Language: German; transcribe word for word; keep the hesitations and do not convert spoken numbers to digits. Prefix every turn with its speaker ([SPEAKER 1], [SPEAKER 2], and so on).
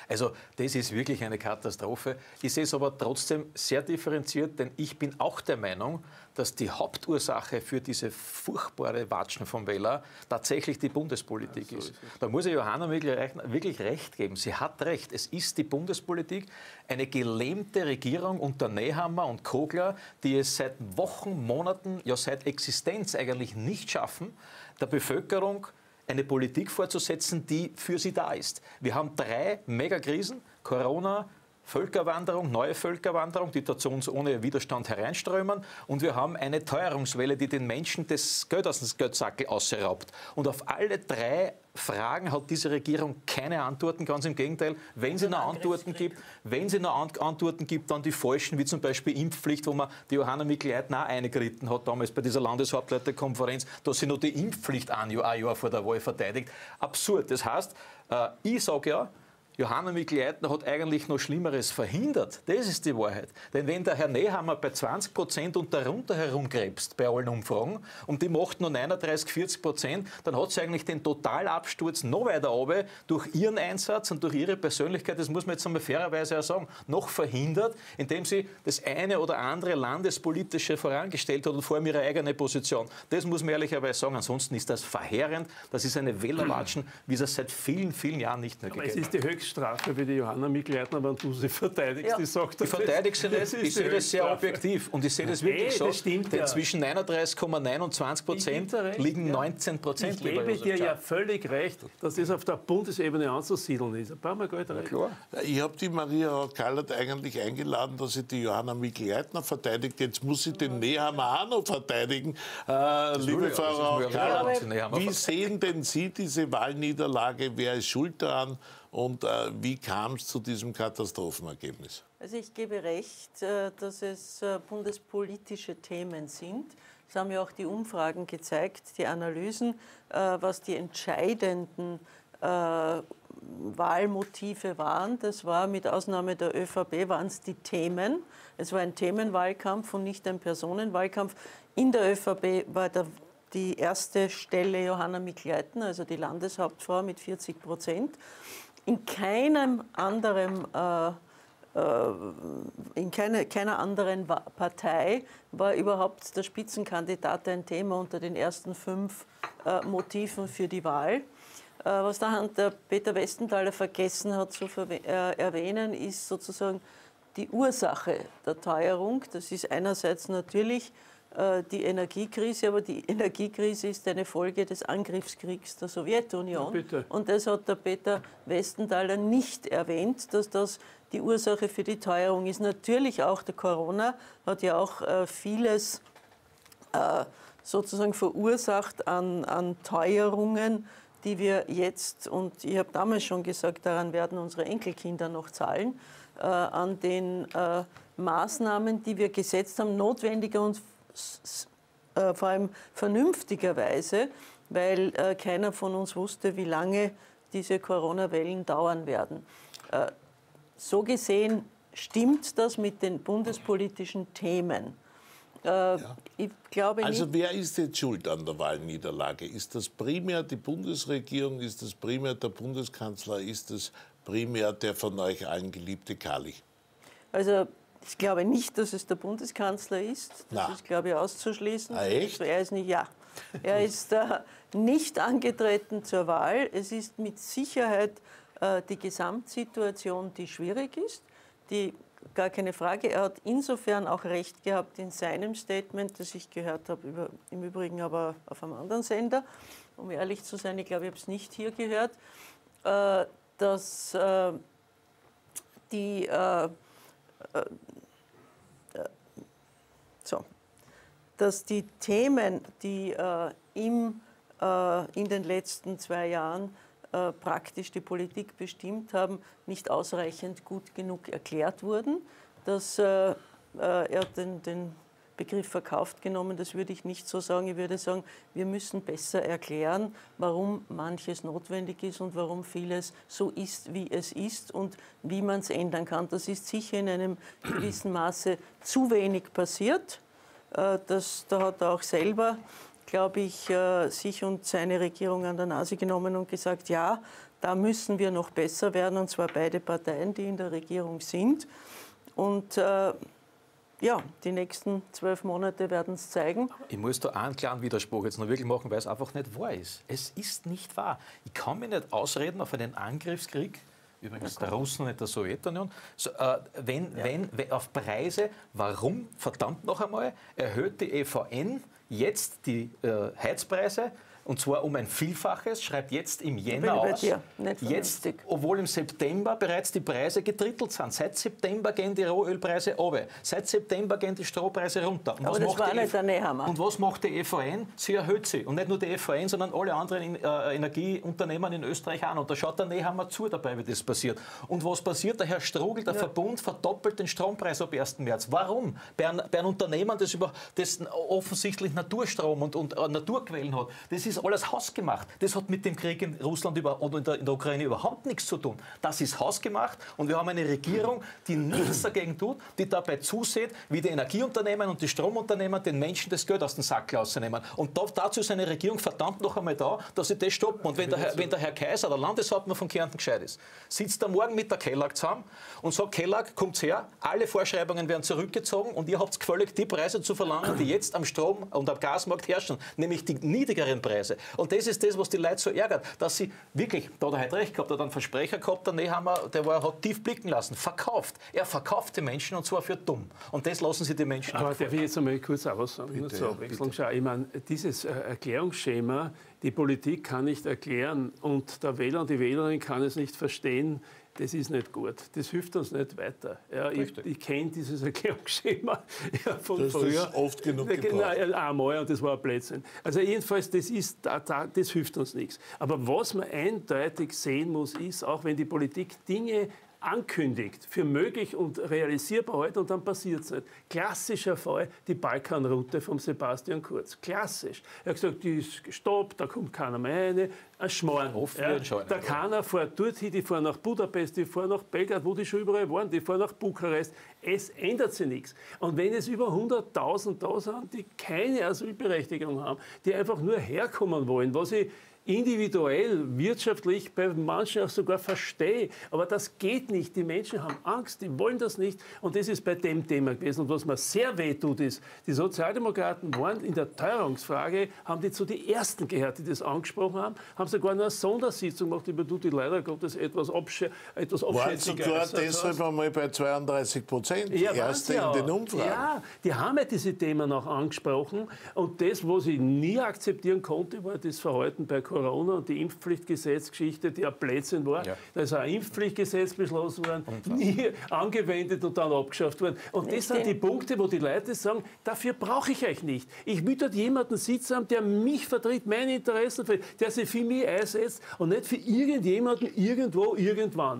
[SPEAKER 1] Also das ist wirklich eine Katastrophe. Ich sehe es aber trotzdem sehr differenziert, denn ich bin auch der Meinung, dass die Hauptursache für diese furchtbare Watschen vom Wähler tatsächlich die Bundespolitik ja, so ist. ist da muss ich Johanna wirklich recht geben. Sie hat recht. Es ist die Bundespolitik, eine gelähmte Regierung unter Nehammer und Kogler, die es seit Wochen, Monaten, ja seit Existenz eigentlich nicht schaffen, der Bevölkerung eine Politik vorzusetzen, die für sie da ist. Wir haben drei Megakrisen, Corona, Völkerwanderung, neue Völkerwanderung, die da zu uns ohne Widerstand hereinströmen. Und wir haben eine Teuerungswelle, die den Menschen das Geld aus dem Geldsackel ausraubt. Und auf alle drei Fragen hat diese Regierung keine Antworten, ganz im Gegenteil. Wenn sie noch Antworten gibt, wenn sie noch Antworten gibt, dann die falschen, wie zum Beispiel Impfpflicht, wo man die Johanna Mikl-Leitner auch eingeritten hat, damals bei dieser Landeshauptleiterkonferenz, dass sie noch die Impfpflicht ein Jahr, ein Jahr vor der Wahl verteidigt. Absurd. Das heißt, ich sage ja, Johanna Mikl-Leitner hat eigentlich noch Schlimmeres verhindert. Das ist die Wahrheit. Denn wenn der Herr Nehammer bei zwanzig Prozent und darunter herumkrebst bei allen Umfragen und die macht nur neununddreißig, vierzig Prozent, dann hat sie eigentlich den Totalabsturz noch weiter runter durch ihren Einsatz und durch ihre Persönlichkeit, das muss man jetzt einmal fairerweise auch sagen, noch verhindert, indem sie das eine oder andere Landespolitische vorangestellt hat und vor allem ihre eigene Position. Das muss man ehrlicherweise sagen. Ansonsten ist das verheerend. Das ist eine Wählerwatschen, wie es seit vielen, vielen Jahren nicht mehr gegeben hat.
[SPEAKER 2] Strafe für die Johanna Mikl-Leitner, wenn du sie verteidigst.
[SPEAKER 1] Ja.
[SPEAKER 2] Die sagt,
[SPEAKER 1] ich verteidige sie nicht. Ich sehe das sehr objektiv. Und ich sehe das wirklich
[SPEAKER 2] hey,
[SPEAKER 1] so.
[SPEAKER 2] Das stimmt,
[SPEAKER 1] denn
[SPEAKER 2] ja.
[SPEAKER 1] zwischen neununddreißig Komma neun und zwanzig Prozent liegen neunzehn Prozent.
[SPEAKER 2] Ich gebe dir ja völlig recht, dass das auf der Bundesebene anzusiedeln ist. Ein paar Mal Geld recht.
[SPEAKER 1] Klar.
[SPEAKER 3] Ich habe die Maria Kallert eigentlich eingeladen, dass sie die Johanna Mikl-Leitner verteidigt. Jetzt muss sie den Nehammer auch noch verteidigen. Äh, liebe Frau Kallert, wie sehen denn Sie diese Wahlniederlage? Wer ist schuld daran? Und äh, wie kam es zu diesem Katastrophenergebnis?
[SPEAKER 4] Also ich gebe recht, äh, dass es äh, bundespolitische Themen sind. Das haben ja auch die Umfragen gezeigt, die Analysen, äh, was die entscheidenden äh, Wahlmotive waren. Das war mit Ausnahme der ÖVP, waren es die Themen. Es war ein Themenwahlkampf und nicht ein Personenwahlkampf. In der ÖVP war der die erste Stelle Johanna Mikl-Leitner, also die Landeshauptfrau mit vierzig Prozent. In keinem anderen, äh, äh, in keine, keiner anderen Partei war überhaupt der Spitzenkandidat ein Thema unter den ersten fünf äh, Motiven für die Wahl. Äh, was da der Peter Westenthaler vergessen hat zu äh, erwähnen, ist sozusagen die Ursache der Teuerung. Das ist einerseits natürlich die Energiekrise, aber die Energiekrise ist eine Folge des Angriffskriegs der Sowjetunion. Ja, und das hat der Peter Westenthaler nicht erwähnt, dass das die Ursache für die Teuerung ist. Natürlich auch der Corona hat ja auch äh, vieles äh, sozusagen verursacht an, an Teuerungen, die wir jetzt, und ich habe damals schon gesagt, daran werden unsere Enkelkinder noch zahlen, äh, an den äh, Maßnahmen, die wir gesetzt haben, notwendiger und Äh, vor allem vernünftigerweise, weil äh, keiner von uns wusste, wie lange diese Corona-Wellen dauern werden. Äh, so gesehen stimmt das mit den bundespolitischen Themen. Äh, ja. Ich glaube
[SPEAKER 3] also
[SPEAKER 4] nicht,
[SPEAKER 3] wer ist jetzt schuld an der Wahlniederlage? Ist das primär die Bundesregierung? Ist das primär der Bundeskanzler? Ist das primär der von euch allen geliebte Kali?
[SPEAKER 4] Also ich glaube nicht, dass es der Bundeskanzler ist. Das
[SPEAKER 3] Na.
[SPEAKER 4] ist, glaube ich, auszuschließen.
[SPEAKER 3] Ah, echt?
[SPEAKER 4] Also er ist nicht, ja. Er ist äh, nicht angetreten zur Wahl. Es ist mit Sicherheit äh, die Gesamtsituation, die schwierig ist. Die, gar keine Frage. Er hat insofern auch recht gehabt in seinem Statement, das ich gehört habe, über, im Übrigen aber auf einem anderen Sender. Um ehrlich zu sein, ich glaube, ich habe es nicht hier gehört, äh, dass äh, die äh, So, dass die Themen, die äh, im, äh, in den letzten zwei Jahren äh, praktisch die Politik bestimmt haben, nicht ausreichend gut genug erklärt wurden. Dass äh, äh, er den, den Begriff verkauft genommen, das würde ich nicht so sagen. Ich würde sagen, wir müssen besser erklären, warum manches notwendig ist und warum vieles so ist, wie es ist und wie man es ändern kann. Das ist sicher in einem gewissen Maße zu wenig passiert. Das, da hat er auch selber, glaube ich, sich und seine Regierung an der Nase genommen und gesagt, ja, da müssen wir noch besser werden, und zwar beide Parteien, die in der Regierung sind. Und äh, ja, die nächsten zwölf Monate werden es zeigen.
[SPEAKER 1] Ich muss da einen kleinen Widerspruch jetzt noch wirklich machen, weil es einfach nicht wahr ist. Es ist nicht wahr. Ich kann mich nicht ausreden auf einen Angriffskrieg, übrigens der Russen, nicht der Sowjetunion, so, äh, wenn, ja. wenn, wenn auf Preise, warum, verdammt noch einmal, erhöht die E V N jetzt die äh, Heizpreise, und zwar um ein Vielfaches, schreibt jetzt im Jänner aus, jetzt, obwohl im September bereits die Preise gedrittelt sind. Seit September gehen die Rohölpreise runter, seit September gehen die Strohpreise runter. Und
[SPEAKER 4] Aber
[SPEAKER 1] was
[SPEAKER 4] das
[SPEAKER 1] macht
[SPEAKER 4] war
[SPEAKER 1] die
[SPEAKER 4] nicht der Nehammer.
[SPEAKER 1] Und was macht die E V N? Sie erhöht sie. Und nicht nur die E V N, sondern alle anderen äh, Energieunternehmen in Österreich an. Und da schaut der Nehammer zu dabei, wie das passiert. Und was passiert? Der Herr Strugel, der ja. Verbund, verdoppelt den Strompreis ab ersten März. Warum? Bei, ein, bei einem Unternehmen, das, über, das offensichtlich Naturstrom und, und äh, Naturquellen hat, das ist alles hausgemacht. Das hat mit dem Krieg in Russland über, und in der, in der Ukraine überhaupt nichts zu tun. Das ist hausgemacht, und wir haben eine Regierung, die nichts dagegen tut, die dabei zusieht, wie die Energieunternehmen und die Stromunternehmen den Menschen das Geld aus dem Sack rausnehmen. Und da, dazu ist eine Regierung verdammt noch einmal da, dass sie das stoppen. Und wenn der, Herr, wenn der Herr Kaiser, der Landeshauptmann von Kärnten, gescheit ist, sitzt er morgen mit der Kellag zusammen und sagt: Kellag, kommt's her, alle Vorschreibungen werden zurückgezogen und ihr habt gefällig die Preise zu verlangen, die jetzt am Strom- und am Gasmarkt herrschen, nämlich die niedrigeren Preise. Und das ist das, was die Leute so ärgert, dass sie wirklich, da hat er heute recht gehabt, hat einen Versprecher gehabt, der Nehammer, der war, hat tief blicken lassen, verkauft. Er verkauft die Menschen, und zwar für dumm. Und das lassen sie die Menschen.
[SPEAKER 2] Aber darf ich jetzt einmal kurz auch was sagen?
[SPEAKER 3] Bitte,
[SPEAKER 2] zur Abwechslung. Schau, ich meine, dieses äh, Erklärungsschema, die Politik kann nicht erklären und der Wähler und die Wählerin kann es nicht verstehen, das ist nicht gut. Das hilft uns nicht weiter. Ja, ich ich kenne dieses Erklärungsschema ja, von
[SPEAKER 3] das
[SPEAKER 2] früher.
[SPEAKER 3] Das oft genug
[SPEAKER 2] gebraucht. Einmal, und das war ein Blödsinn. Also jedenfalls, das, ist, das hilft uns nichts. Aber was man eindeutig sehen muss, ist, auch wenn die Politik Dinge ankündigt, für möglich und realisierbar heute, und dann passiert es nicht. Klassischer Fall, die Balkanroute von Sebastian Kurz. Klassisch. Er hat gesagt, die ist gestoppt, da kommt keiner mehr rein, ein Schmarrn. Ja, der keiner fährt dorthin, die fahren nach Budapest, die fahren nach Belgrad, wo die schon überall waren, die fahren nach Bukarest. Es ändert sich nichts. Und wenn es über hunderttausend da sind, die keine Asylberechtigung haben, die einfach nur herkommen wollen, was ich individuell, wirtschaftlich bei manchen auch sogar verstehe. Aber das geht nicht. Die Menschen haben Angst, die wollen das nicht. Und das ist bei dem Thema gewesen. Und was mir sehr weh tut, ist, die Sozialdemokraten waren in der Teuerungsfrage, haben die zu den Ersten gehört, die das angesprochen haben, haben sogar noch eine Sondersitzung gemacht, über die leider Gottes etwas, absch etwas abschätziger.
[SPEAKER 3] Waren sogar deshalb einmal bei zweiunddreißig Prozent,
[SPEAKER 2] ja,
[SPEAKER 3] Erste in den Umfragen.
[SPEAKER 2] Ja, die haben ja diese Themen auch angesprochen. Und das, was ich nie akzeptieren konnte, war das Verhalten bei Corona und die Impfpflichtgesetzgeschichte, die ein Blödsinn war. Ja. Da ist ein Impfpflichtgesetz beschlossen worden, nie angewendet und dann abgeschafft worden. Und das sind die Punkte, wo die Leute sagen, dafür brauche ich euch nicht. Ich will dort jemanden sitzen haben, der mich vertritt, meine Interessen vertritt, der sich für mich einsetzt und nicht für irgendjemanden irgendwo, irgendwann.